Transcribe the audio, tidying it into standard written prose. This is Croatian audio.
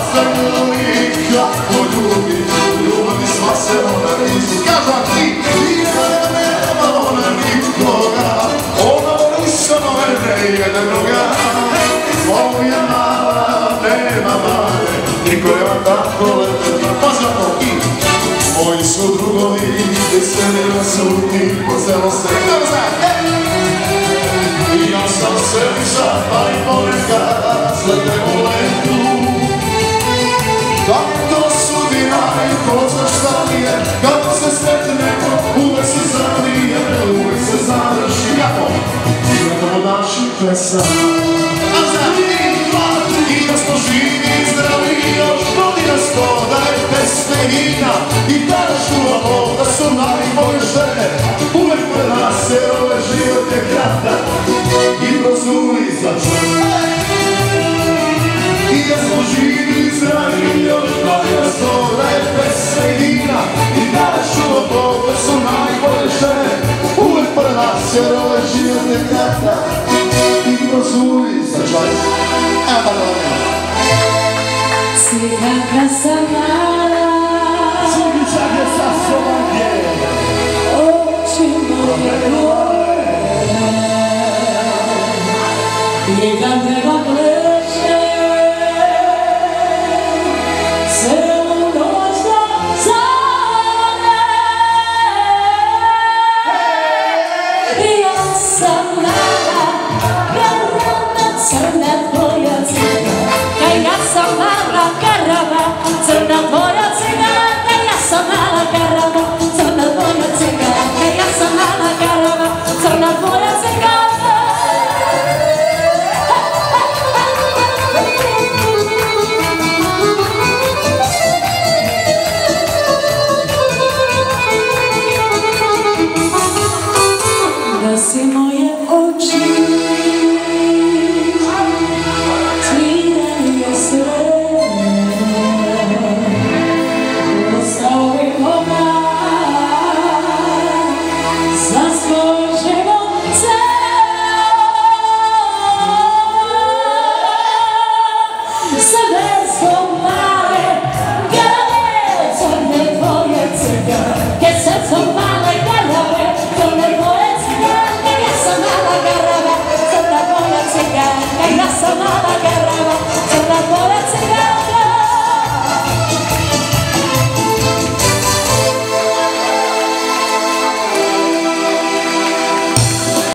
zagrli kako ljubi, ljubavi sva se ona nisu. Kažu a ti, nema ona nikoga, ona voli samo mene i jednoga. Moja mala nema mane, niko je vam tako lepo. Pozvamo i moji su drugovi, veselila su i po celo sreda. I ja sam sebica, pa i ponekad sledem u letu. Kako sudina i ko zna šta mi je, kako se sretnemo, uvek se zavije, uvek se završi. Kako? Gledamo naših pesama. A za i da smo živi i zdravi, još godina sto, da je pesme himna i tada čuvamo da su najbolje žene. Uvek pre nas jer ovaj život je kratak i prozuli za čovjek. I da smo živi i zdravi, još godina sto, da je pesme himna i tada čuvamo da su najbolje žene. Uvek pre nas jer ovaj život je kratak i prozuli za čovjek. Sviraka sam mala, Subičak je sa sobom bijela, oči moje gore, jedan treba pleše, celu noć do zore. Ja sam mala, garama crna tvoja cigana, ja sam mala garama crna tvoja cigana, ja sam mala garama crna tvoja cigana, ja sam mala garama crna tvoja cigana. Gasi moje oči, tviranje sve, ostavi momak za svoj život ceo. Sa vesom